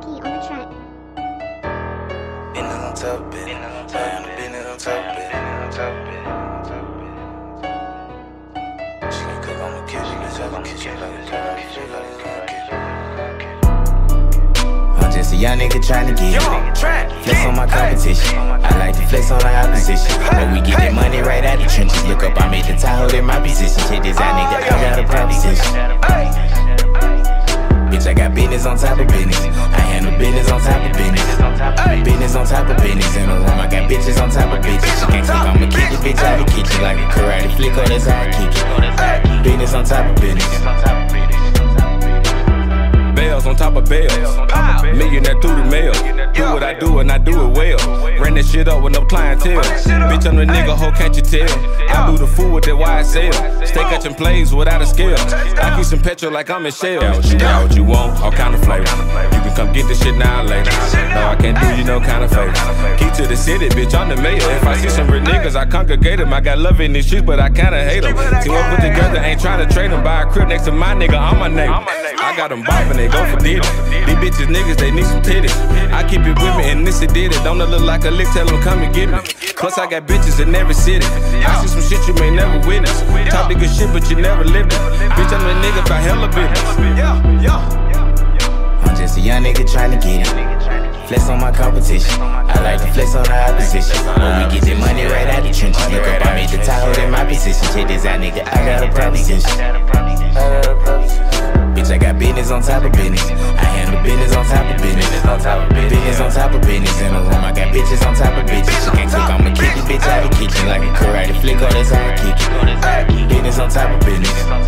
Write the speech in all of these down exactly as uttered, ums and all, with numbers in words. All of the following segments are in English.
Nikki on the track. Business on top of it. I am the business on top of it. She can cook on the kitchen, she can cook kitchen like a kitchen. I'm just a young nigga tryna get it. Flex on my competition. I like to flex on the opposition. But we get that money right out the trenches. Look up, I made the Tahoe in my position. Check this out, nigga, I got a proposition. Bitch, I got business on top of business. I handle business on top of business. Business on top of business. In the room, I got bitches on top of bitches. She can't cook, I'ma kick this bitch out the kitchen like a karate flick, or that's how I kick it. Business on top of business. Bells on top of bells. Millionaire through the mail. Do what I do and I do it well. Ran that shit up with no clientele. Bitch, I'm the nigga, ho, can't you tell? I do the food with that Y S L. Stay catching plays without a scale. I keep some petrol like I'm in Shell. Got what you got, what you want, all kind of flavors. You can come get this shit now later. No, I can't do you no kind of favors. Keep to the city, bitch, I'm the mayor. If I see some real niggas, I congregate them. I got love in these streets, but I kinda hate them. Team up with together, ain't trying to trade them. Buy a crib next to my nigga, I'm my neighbor. I got them bopping, they go for ditty. These bitches niggas, they need some titties. I keep it with me and this it did it. Don't it look like a lick, tell them come and get me. Plus I got bitches in every city. I see some shit you may never witness. Talk the good shit but you never lived it. Bitch, I'm a nigga by hella business. I'm just a young nigga tryna get it. Flex on my competition. I like to flex on the opposition. When we get the money right out the trenches. Look up, I made the Tahoe in my position. Check this out, nigga, I got a proposition. Bitch, I got business on top of business. I handle business on top of business. Business on top of business. In the room, I got bitches on top of bitches. She can't cook, I'ma kick this bitch out the kitchen like a karate flick, or that's how I kick it. Business on top of business.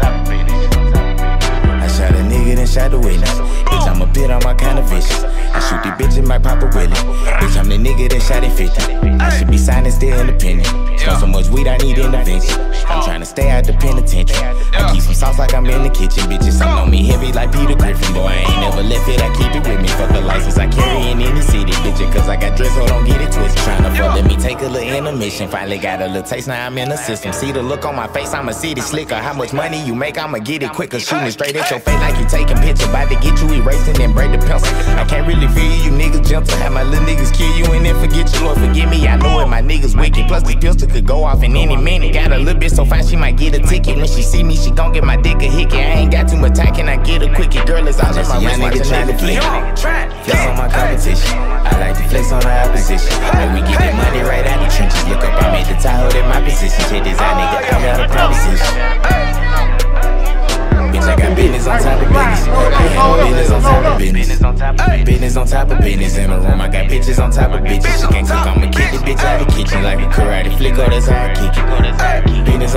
I shot a nigga, then shot the witness. Bitch, I'm a bit on my kind of vicious. I shoot these bitches, might pop a willy. Bitch, I'm the nigga that shot it fifty. I should be signing still independent. Smoke so much weed, I need intervention. I'm tryna stay out the penitentiary. I keep some sauce like I'm in the kitchen. Bitches, some on me heavy like Peter Griffin. Boy, I ain't never left it, I keep it with me. Fuck the license I carry in any city. Bitch, cause I got dress, so don't get it twisted. Tryna fuck, let me take a little intermission. Finally got a little taste, now I'm in the system. See the look on my face, I'ma see the slicker. How much money you make, I'ma get it quicker. Shooting straight at your face like you taking picture. About to get you erasing and break the pencil. I can't really feel you, you niggas gentle. Have my little niggas kill you and then forget you. Lord, forgive me, I know it, my niggas wicked. Plus this pistol could go off in any minute. Got a little bit so fine, she might get a ticket. When she see me, she gon' get my dick a hickey. I ain't got too much time, can I get a quickie? Girl, it's all in my wrist, watch a nigga flick. Flex on my competition. I like to flex on the opposition. When we get that money right out the trenches. Look up, I made the Tahoe in my position. Check this out, nigga, I got a proposition. Bitch, I got business on top of business. I handle business on top of business. Business on top of business. In the room, I got bitches on top of bitches. She can't cook, I'ma kick this bitch out the kitchen like a karate flick, or that's how I kick it. Business